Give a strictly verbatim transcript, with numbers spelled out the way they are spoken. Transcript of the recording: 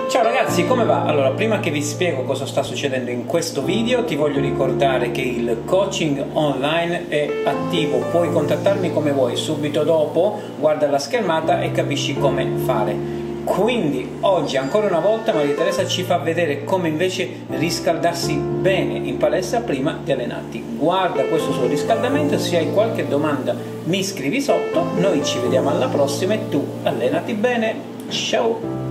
Ciao ragazzi, come va? Allora, prima che vi spiego cosa sta succedendo in questo video, ti voglio ricordare che il coaching online è attivo, puoi contattarmi come vuoi, subito dopo guarda la schermata e capisci come fare. Quindi oggi ancora una volta Maria Teresa ci fa vedere come invece riscaldarsi bene in palestra prima di allenarti. Guarda questo suo riscaldamento, se hai qualche domanda mi scrivi sotto, noi ci vediamo alla prossima e tu allenati bene, ciao!